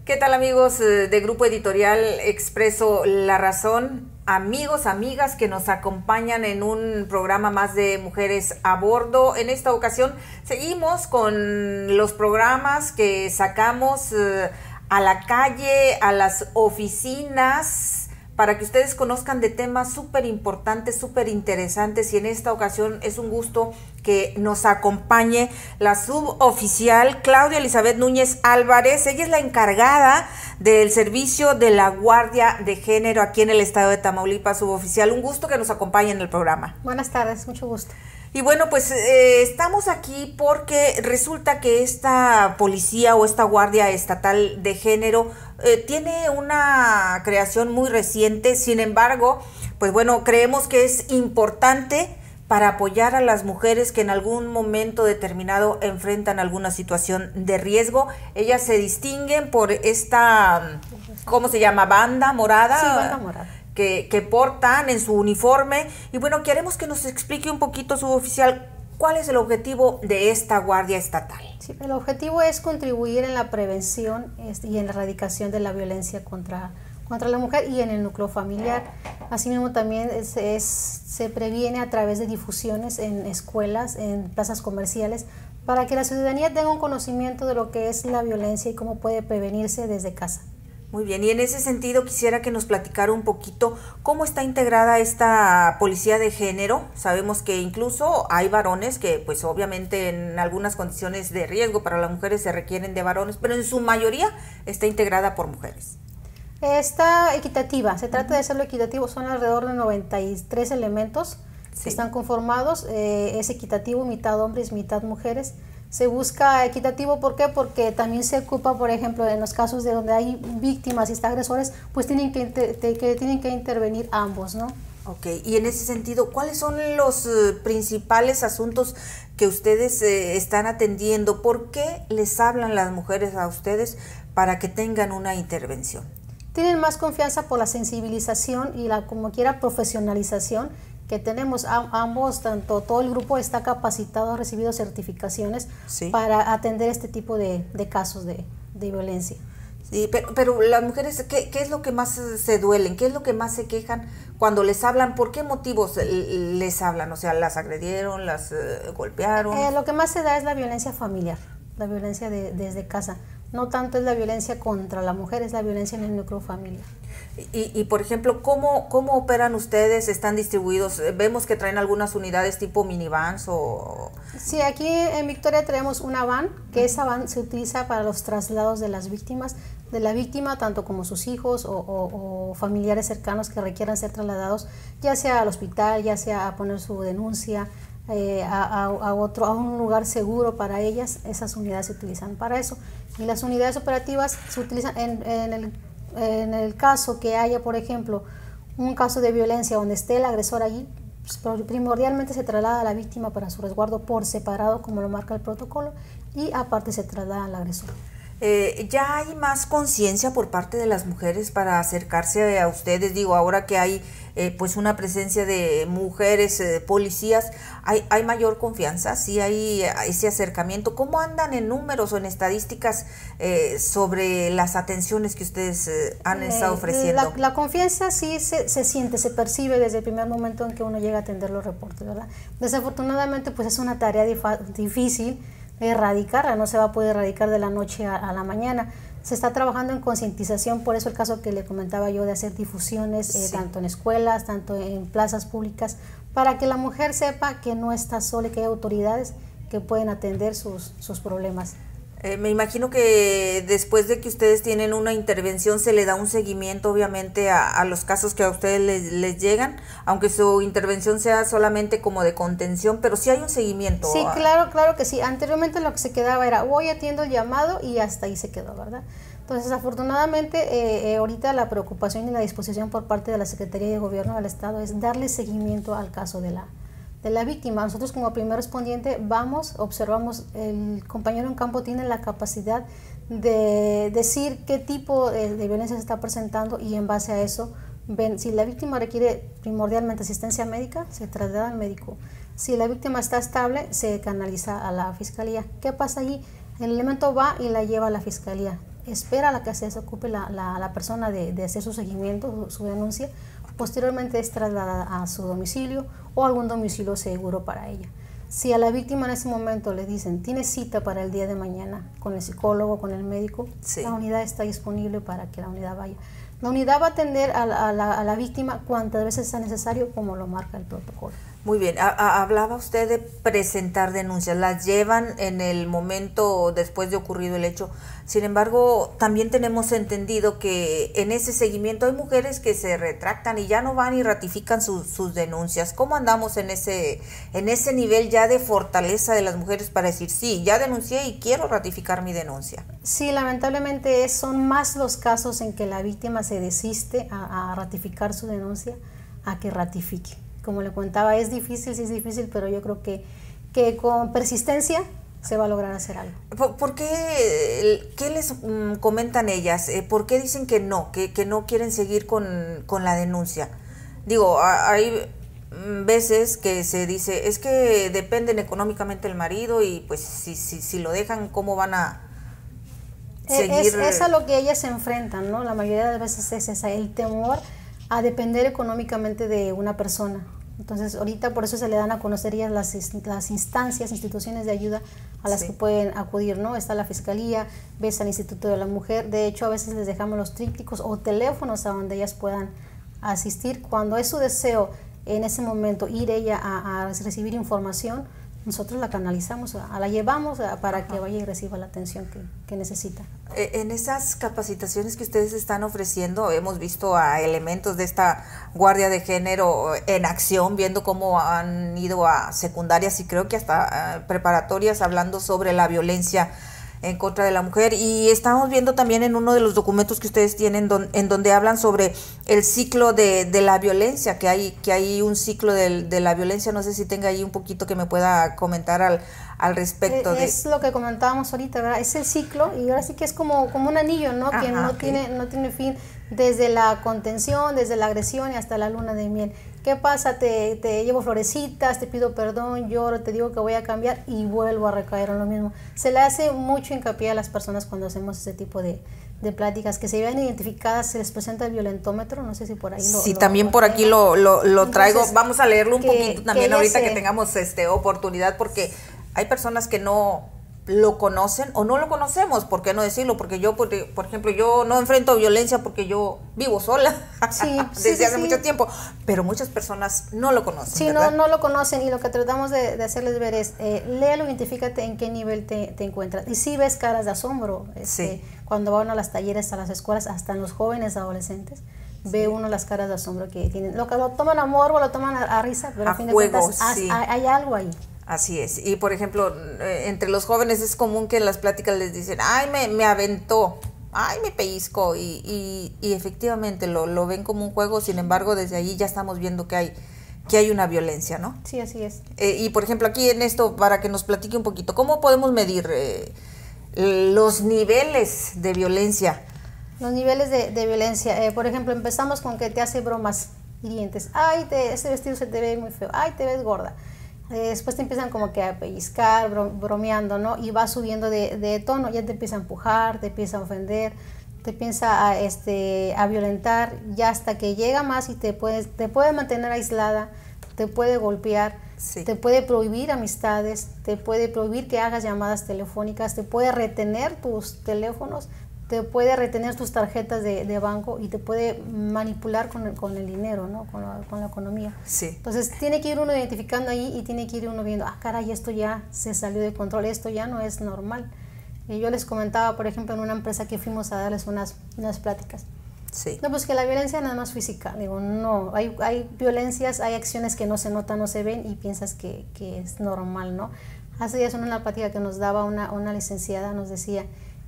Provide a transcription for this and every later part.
¿Qué tal, amigos de Grupo Editorial Expreso La Razón? Amigos, amigas que nos acompañan en un programa más de Mujeres a Bordo. En esta ocasión seguimos con los programas que sacamos a la calle, a las oficinas, para que ustedes conozcan de temas súper importantes, súper interesantes, y en esta ocasión es un gusto que nos acompañe la suboficial Claudia Elizabeth Núñez Álvarez. Ella es la encargada del servicio de la Guardia de Género aquí en el estado de Tamaulipas, suboficial. Un gusto que nos acompañe en el programa. Buenas tardes, mucho gusto. Y bueno, pues estamos aquí porque resulta que esta policía o esta Guardia Estatal de Género tiene una creación muy reciente. Sin embargo, pues bueno, creemos que es importante para apoyar a las mujeres que en algún momento determinado enfrentan alguna situación de riesgo. Ellas se distinguen por esta, ¿cómo se llama? Banda morada. Sí, banda morada. Que portan en su uniforme. Y bueno, queremos que nos explique un poquito, suboficial, cuál es el objetivo de esta Guardia Estatal. Sí, el objetivo es contribuir en la prevención y en la erradicación de la violencia contra la mujer y en el núcleo familiar. Asimismo, también se previene a través de difusiones en escuelas, en plazas comerciales, para que la ciudadanía tenga un conocimiento de lo que es la violencia y cómo puede prevenirse desde casa. Muy bien, y en ese sentido quisiera que nos platicara un poquito cómo está integrada esta policía de género. Sabemos que incluso hay varones que pues obviamente en algunas condiciones de riesgo para las mujeres se requieren de varones, pero en su mayoría está integrada por mujeres. Está equitativa, se trata de hacerlo equitativo, son alrededor de 93 elementos que están conformados, es equitativo, mitad hombres, mitad mujeres. Se busca equitativo, ¿por qué? Porque también se ocupa, por ejemplo, en los casos de donde hay víctimas y está agresores, pues tienen que intervenir ambos, ¿no? Ok, y en ese sentido, ¿cuáles son los principales asuntos que ustedes están atendiendo? ¿Por qué les hablan las mujeres a ustedes para que tengan una intervención? Tienen más confianza por la sensibilización y la, como quiera, profesionalización que tenemos. Ambos, tanto todo el grupo está capacitado, ha recibido certificaciones para atender este tipo de casos de violencia. Sí, pero las mujeres, ¿qué es lo que más se duelen? ¿Qué es lo que más se quejan cuando les hablan? ¿Por qué motivos les hablan? O sea, ¿las agredieron, las golpearon? Lo que más se da es la violencia familiar, la violencia desde casa. No tanto es la violencia contra la mujer, es la violencia en el núcleo familiar. Y por ejemplo, ¿cómo operan ustedes? ¿Están distribuidos? Vemos que traen algunas unidades tipo minivans o... Sí, aquí en Victoria tenemos una van, que esa van se utiliza para los traslados de las víctimas, de la víctima, tanto como sus hijos o familiares cercanos que requieran ser trasladados, ya sea al hospital, ya sea a poner su denuncia, a un lugar seguro para ellas. Esas unidades se utilizan para eso. Y las unidades operativas se utilizan en el caso que haya, por ejemplo, un caso de violencia donde esté el agresor allí, pues primordialmente se traslada a la víctima para su resguardo por separado, como lo marca el protocolo, y aparte se traslada al agresor. ¿Ya hay más conciencia por parte de las mujeres para acercarse a ustedes? Digo, ahora que hay pues una presencia de mujeres policías, ¿hay mayor confianza? ¿Sí hay ese acercamiento? ¿Cómo andan en números o en estadísticas sobre las atenciones que ustedes han estado ofreciendo? La confianza sí se siente, se percibe desde el primer momento en que uno llega a atender los reportes, ¿verdad? Desafortunadamente, pues es una tarea difícil erradicarla, no se va a poder erradicar de la noche a la mañana. Se está trabajando en concientización, por eso el caso que le comentaba yo de hacer difusiones, tanto en escuelas, tanto en plazas públicas, para que la mujer sepa que no está sola y que hay autoridades que pueden atender sus problemas. Me imagino que después de que ustedes tienen una intervención se le da un seguimiento obviamente a los casos que a ustedes les llegan, aunque su intervención sea solamente como de contención, pero sí hay un seguimiento. Sí, claro que sí. Anteriormente lo que se quedaba era voy, atiendo el llamado y hasta ahí se quedó, ¿verdad? Entonces, afortunadamente, ahorita la preocupación y la disposición por parte de la Secretaría de Gobierno del Estado es darle seguimiento al caso de la víctima. Nosotros como primer respondiente vamos, observamos, el compañero en campo tiene la capacidad de decir qué tipo de violencia se está presentando y en base a eso, si la víctima requiere primordialmente asistencia médica, se traslada al médico. Si la víctima está estable, se canaliza a la fiscalía. ¿Qué pasa allí? El elemento va y la lleva a la fiscalía. espera a la que se desocupe la persona de hacer su seguimiento, su denuncia, posteriormente es trasladada a su domicilio o algún domicilio seguro para ella. Si a la víctima en ese momento le dicen, tiene cita para el día de mañana con el psicólogo, con el médico, sí, la unidad está disponible para que la unidad vaya. La unidad va a atender a la víctima cuantas veces sea necesario, como lo marca el protocolo. Muy bien, hablaba usted de presentar denuncias, las llevan en el momento después de ocurrido el hecho. Sin embargo, también tenemos entendido que en ese seguimiento hay mujeres que se retractan y ya no van y ratifican sus denuncias. ¿Cómo andamos en ese nivel ya de fortaleza de las mujeres para decir, sí, ya denuncié y quiero ratificar mi denuncia? Sí, lamentablemente son más los casos en que la víctima se desiste a ratificar su denuncia a que ratifique. Como le contaba, es difícil, sí es difícil, pero yo creo que con persistencia se va a lograr hacer algo. ¿Por qué? ¿Qué les comentan ellas? ¿Por qué dicen que no quieren seguir con la denuncia? Digo, hay veces que se dice, es que dependen económicamente del marido y pues si lo dejan, ¿cómo van a seguir? Es a lo que ellas se enfrentan, ¿no? La mayoría de veces es esa, el temor a depender económicamente de una persona. Entonces, ahorita por eso se le dan a conocer ellas las instancias, instituciones de ayuda a las que pueden acudir, ¿no? Está la Fiscalía, ves al Instituto de la Mujer. De hecho, a veces les dejamos los trípticos o teléfonos a donde ellas puedan asistir. Cuando es su deseo en ese momento ir ella a recibir información, nosotros la canalizamos, la llevamos para que vaya y reciba la atención que necesita. En esas capacitaciones que ustedes están ofreciendo, hemos visto a elementos de esta Guardia de Género en acción, viendo cómo han ido a secundarias y creo que hasta preparatorias hablando sobre la violencia en contra de la mujer, y estamos viendo también en uno de los documentos que ustedes tienen en donde hablan sobre el ciclo de la violencia, que hay un ciclo de la violencia. No sé si tenga ahí un poquito que me pueda comentar al respecto. Es lo que comentábamos ahorita, ¿verdad? Es el ciclo, y ahora sí que es como un anillo, ¿no? Que no tiene fin, desde la contención, desde la agresión y hasta la luna de miel. ¿Qué pasa? Te llevo florecitas, te pido perdón, lloro, te digo que voy a cambiar y vuelvo a recaer en lo mismo. Se le hace mucho hincapié a las personas cuando hacemos ese tipo de pláticas, que se vean identificadas, se les presenta el violentómetro, no sé si por ahí también por aquí lo traigo. Entonces, vamos a leerlo un poquito también ahorita que tengamos oportunidad, porque hay personas que no lo conocen o no lo conocemos. ¿Por qué no decirlo? Porque yo, por ejemplo, yo no enfrento violencia porque yo vivo sola desde hace mucho tiempo, pero muchas personas no lo conocen. Sí, no lo conocen, y lo que tratamos de hacerles ver es, léelo, identifícate en qué nivel te encuentras. Y sí ves caras de asombro, cuando van a las talleres, a las escuelas, hasta en los jóvenes adolescentes, ve uno las caras de asombro que tienen. Lo toman a morbo, lo toman a risa, pero a fin de cuentas hay algo ahí. Así es. Y por ejemplo, entre los jóvenes es común que en las pláticas les dicen, ay, me aventó, ay, me pellizcó, y efectivamente lo ven como un juego. Sin embargo, desde ahí ya estamos viendo que hay una violencia, ¿no? Sí, así es. Y por ejemplo, aquí en esto, para que nos platique un poquito, ¿cómo podemos medir los niveles de violencia? Los niveles de violencia, por ejemplo, empezamos con que te hace bromas hirientes. Ay, ese vestido se te ve muy feo, ay, te ves gorda. Después te empiezan como que a pellizcar, bromeando, ¿no? Y va subiendo de tono, ya te empieza a empujar, te empieza a ofender, te empieza a violentar, ya hasta que llega más y te puede mantener aislada, te puede golpear, te puede prohibir amistades, te puede prohibir que hagas llamadas telefónicas, te puede retener tus teléfonos, te puede retener tus tarjetas de banco y te puede manipular con el dinero, ¿no? Con la economía. Sí. Entonces tiene que ir uno identificando ahí y tiene que ir uno viendo, caray, esto ya se salió de control, esto ya no es normal. Yo les comentaba, por ejemplo, en una empresa que fuimos a darles unas pláticas. Sí. No, pues que la violencia nada más física. Digo, no, hay violencias, hay acciones que no se notan, no se ven y piensas que es normal, ¿no? Hace días en una plática que nos daba una licenciada, nos decía,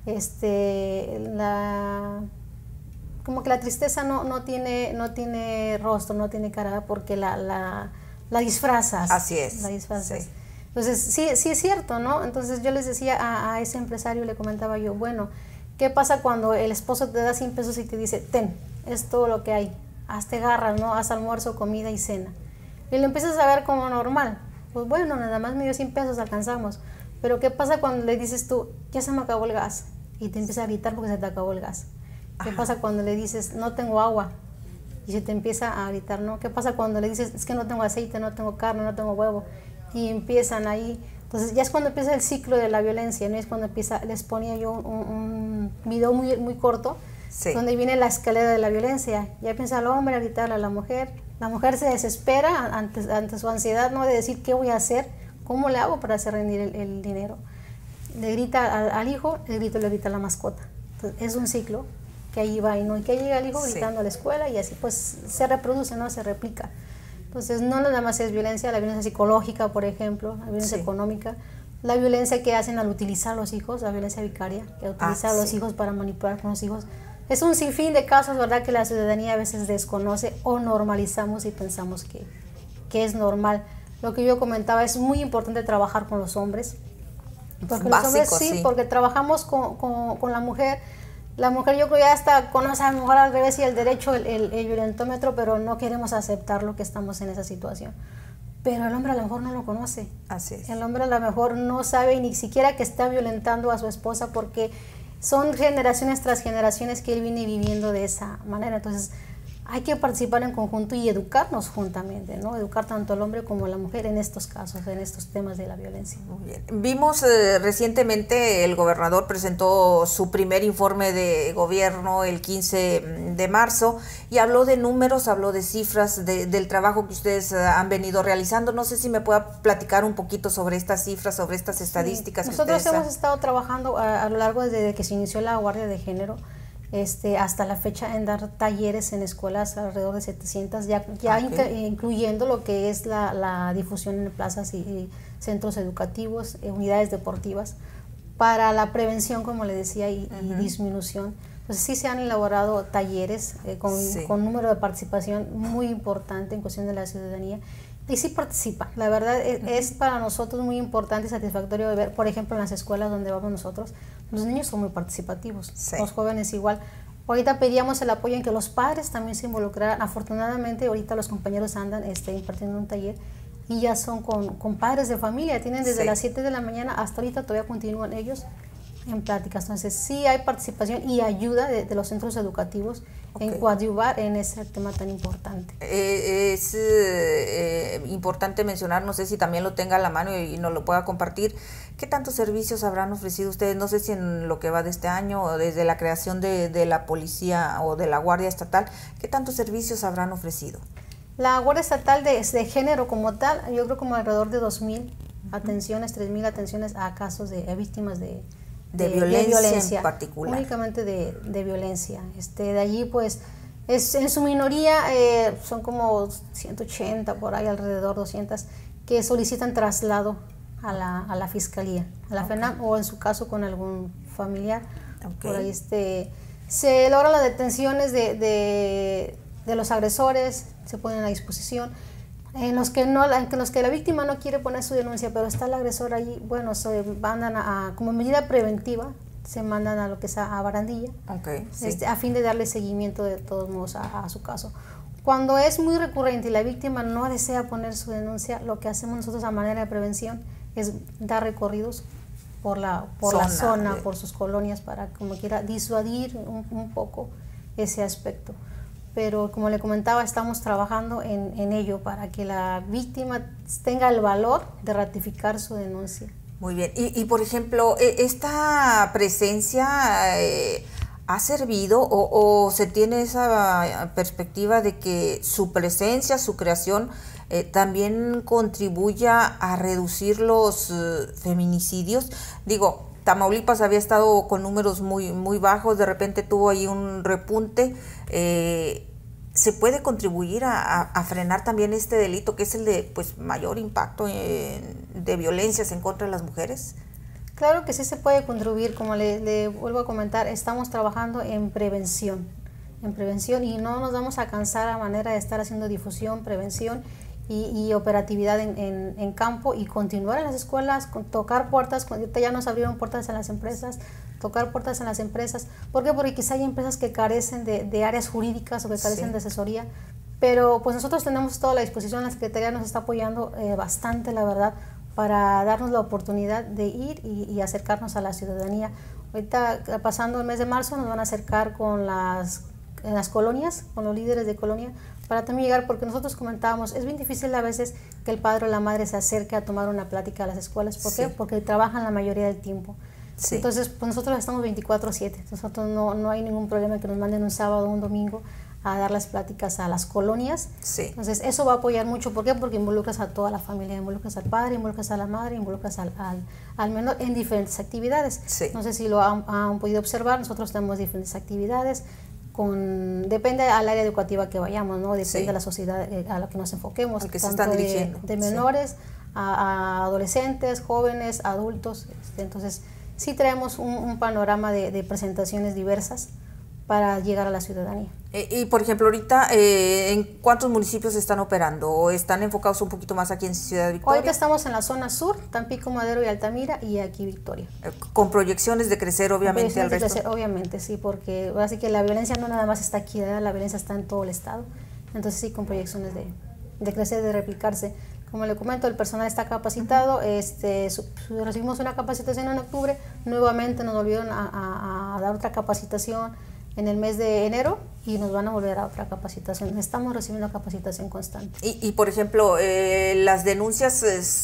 como que la tristeza no tiene rostro, no tiene cara, porque la disfrazas. Así es. La disfrazas. Sí. Entonces, sí es cierto, ¿no? Entonces yo les decía a ese empresario, le comentaba yo, bueno, ¿qué pasa cuando el esposo te da 100 pesos y te dice, ten, es todo lo que hay, hazte garras, ¿no? Haz almuerzo, comida y cena. Y lo empiezas a ver como normal. Pues bueno, nada más me dio 100 pesos, alcanzamos. Pero ¿qué pasa cuando le dices tú, ya se me acabó el gas, y te empieza a gritar porque se te acabó el gas. ¿Qué pasa cuando le dices, no tengo agua? Y se te empieza a gritar, ¿no? ¿Qué pasa cuando le dices, es que no tengo aceite, no tengo carne, no tengo huevo? Y empiezan ahí. Entonces ya es cuando empieza el ciclo de la violencia, ¿no? Es cuando empieza, les ponía yo un video muy corto, sí, donde viene la escalera de la violencia. Ya empieza el hombre a gritarle a la mujer se desespera ante su ansiedad, ¿no? De decir, ¿qué voy a hacer? ¿Cómo le hago para hacer rendir el dinero? Le grita al hijo, el grito le grita a la mascota. Entonces, es un ciclo que ahí va y no, y que llega el hijo gritando a la escuela y así pues se reproduce, ¿no? Se replica. Entonces no nada más es violencia, la violencia psicológica, por ejemplo, la violencia económica, la violencia que hacen al utilizar a los hijos, la violencia vicaria, que utilizar a los hijos para manipular con los hijos. Es un sinfín de casos, ¿verdad?, que la ciudadanía a veces desconoce o normalizamos y pensamos que es normal. Lo que yo comentaba, es muy importante trabajar con los hombres, porque básico, los hombres porque trabajamos con la mujer. La mujer yo creo ya hasta conoce a lo mejor al revés y el derecho, el violentómetro, pero no queremos aceptar lo que estamos en esa situación. Pero el hombre a lo mejor no lo conoce. Así es. El hombre a lo mejor no sabe ni siquiera que está violentando a su esposa, porque son generaciones tras generaciones que él viene viviendo de esa manera. Entonces hay que participar en conjunto y educarnos juntamente, ¿no? Educar tanto al hombre como a la mujer en estos casos, en estos temas de la violencia. Muy bien. Vimos recientemente el gobernador presentó su primer informe de gobierno el 15 de marzo y habló de números, habló de cifras, del trabajo que ustedes han venido realizando. No sé si me pueda platicar un poquito sobre estas cifras, sobre estas estadísticas. Nosotros hemos estado trabajando a lo largo desde que se inició la Guardia de Género, hasta la fecha, en dar talleres en escuelas, alrededor de 700, ya incluyendo lo que es la difusión en plazas y centros educativos, unidades deportivas, para la prevención, como le decía, y disminución. Entonces sí se han elaborado talleres con número de participación muy importante en cuestión de la ciudadanía. Y sí participa, la verdad es para nosotros muy importante y satisfactorio de ver, por ejemplo, en las escuelas donde vamos nosotros, los niños son muy participativos, los jóvenes igual. Ahorita pedíamos el apoyo en que los padres también se involucraran. Afortunadamente ahorita los compañeros andan impartiendo un taller y ya son con padres de familia, tienen desde las 7 de la mañana hasta ahorita, todavía continúan ellos en pláticas. Entonces sí hay participación y ayuda de los centros educativos en coadyuvar en ese tema tan importante. Es importante mencionar, no sé si también lo tenga a la mano y nos lo pueda compartir, ¿qué tantos servicios habrán ofrecido ustedes? No sé si en lo que va de este año o desde la creación de la policía o de la Guardia Estatal, ¿qué tantos servicios habrán ofrecido? La Guardia Estatal de Género como tal, yo creo como alrededor de 2,000 atenciones, 3,000 atenciones a casos de víctimas de violencia en particular. Únicamente de violencia. De allí pues es en su minoría son como 180 por ahí, alrededor 200 que solicitan traslado a la fiscalía, a la FENAM, o en su caso con algún familiar. Por ahí se logran las detenciones de los agresores, se ponen a disposición. En los que la víctima no quiere poner su denuncia, pero está el agresor allí, bueno, se mandan como medida preventiva, se mandan a lo que es a Barandilla, a fin de darle seguimiento de todos modos a su caso. Cuando es muy recurrente y la víctima no desea poner su denuncia, lo que hacemos nosotros a manera de prevención es dar recorridos por la zona, por sus colonias, para como quiera disuadir un poco ese aspecto. Pero como le comentaba, estamos trabajando en ello para que la víctima tenga el valor de ratificar su denuncia. Muy bien. Y por ejemplo, ¿esta presencia ha servido o se tiene esa perspectiva de que su presencia, su creación, también contribuya a reducir los feminicidios? Digo, Tamaulipas había estado con números muy bajos, de repente tuvo ahí un repunte. ¿Se puede contribuir a frenar también este delito, que es el de mayor impacto de violencias en contra de las mujeres? Claro que sí se puede contribuir, como le vuelvo a comentar, estamos trabajando en prevención y no nos vamos a cansar a manera de estar haciendo difusión, prevención y operatividad en campo, y continuar en las escuelas, tocar puertas. Ya nos abrieron puertas en las empresas, tocar puertas en las empresas. ¿Por qué? Porque quizá hay empresas que carecen de áreas jurídicas o que carecen de asesoría, pero pues nosotros tenemos toda la disposición. La Secretaría nos está apoyando bastante, la verdad, para darnos la oportunidad de ir y acercarnos a la ciudadanía. Ahorita, pasando el mes de marzo, nos van a acercar con en las colonias, con los líderes de colonia, para también llegar, porque nosotros comentábamos, es bien difícil a veces que el padre o la madre se acerque a tomar una plática a las escuelas. ¿Por qué? Porque trabajan la mayoría del tiempo. Sí. Entonces, pues nosotros estamos 24/7. Nosotros no hay ningún problema que nos manden un sábado o un domingo a dar las pláticas a las colonias. Sí. Entonces, eso va a apoyar mucho. ¿Por qué? Porque involucras a toda la familia, involucras al padre, involucras a la madre, involucras al menor en diferentes actividades. Sí. No sé si lo han podido observar, nosotros tenemos diferentes actividades. Depende al área educativa que vayamos, ¿no? Depende de la sociedad a la que nos enfoquemos. Al que se están dirigiendo. De menores a adolescentes, jóvenes, adultos. Entonces, sí traemos un panorama de presentaciones diversas para llegar a la ciudadanía. Y por ejemplo, ahorita, ¿en cuántos municipios están operando? ¿O están enfocados un poquito más aquí en Ciudad Victoria? Ahorita estamos en la zona sur, Tampico, Madero y Altamira, y aquí Victoria. Con proyecciones de crecer, obviamente, al resto. Obviamente, sí, porque así que la violencia no nada más está aquí, ¿verdad? La violencia está en todo el estado. Entonces sí, con proyecciones de crecer, de replicarse. Como le comento, el personal está capacitado. Recibimos una capacitación en octubre, nuevamente nos volvieron a dar otra capacitación en el mes de enero y nos van a volver a otra capacitación. Estamos recibiendo capacitación constante. Y por ejemplo, ¿las denuncias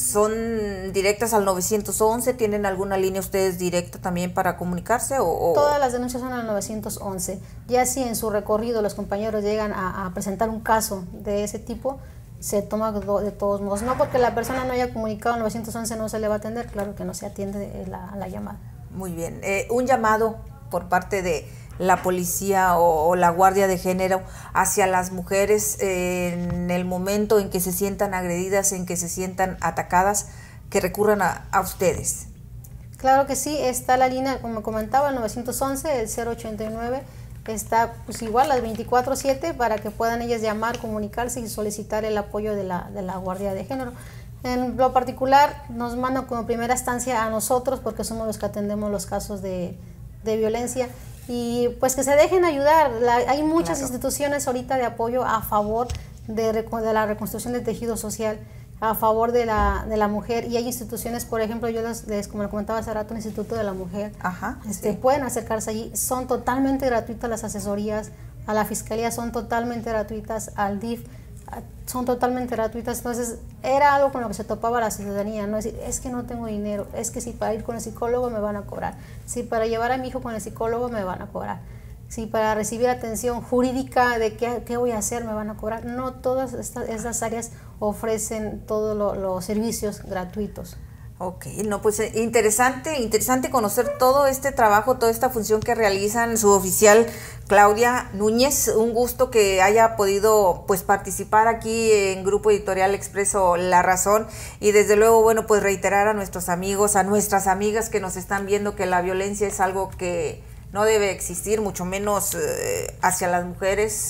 son directas al 911? ¿Tienen alguna línea ustedes directa también para comunicarse? Todas las denuncias son al 911. Ya si en su recorrido los compañeros llegan a presentar un caso de ese tipo, se toma de todos modos. No porque la persona no haya comunicado al 911 no se le va a atender, claro que no se atiende la llamada. Muy bien. Un llamado por parte de la policía o la guardia de género hacia las mujeres en el momento en que se sientan agredidas, en que se sientan atacadas, que recurran a ustedes. Claro que sí, está la línea, como comentaba, el 911, el 089, está pues igual las 24/7 para que puedan ellas llamar, comunicarse y solicitar el apoyo de la guardia de género. En lo particular nos mandan como primera instancia a nosotros porque somos los que atendemos los casos de violencia y pues que se dejen ayudar. Hay muchas instituciones ahorita de apoyo a favor de la reconstrucción del tejido social, a favor de la mujer, y hay instituciones, por ejemplo, yo como le comentaba hace rato, el Instituto de la Mujer. Ajá, sí. Pueden acercarse allí, son totalmente gratuitas las asesorías, a la Fiscalía son totalmente gratuitas, al DIF son totalmente gratuitas. Entonces era algo con lo que se topaba la ciudadanía, no decir, es que no tengo dinero, es que si para ir con el psicólogo me van a cobrar, si para llevar a mi hijo con el psicólogo me van a cobrar, si para recibir atención jurídica de qué voy a hacer me van a cobrar. No todas estas áreas ofrecen todos los servicios gratuitos. Ok, no, pues interesante conocer todo este trabajo, toda esta función que realizan su oficial Claudia Núñez. Un gusto que haya podido pues participar aquí en Grupo Editorial Expreso La Razón, y desde luego, bueno, pues reiterar a nuestros amigos, a nuestras amigas que nos están viendo, que la violencia es algo que no debe existir, mucho menos hacia las mujeres,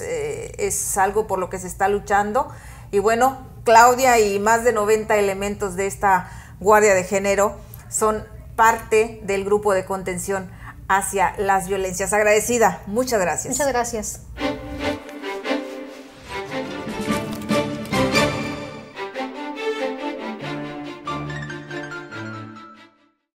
es algo por lo que se está luchando. Y bueno, Claudia y más de 90 elementos de esta Guardia de Género son parte del grupo de contención hacia las violencias. Agradecida, muchas gracias. Muchas gracias.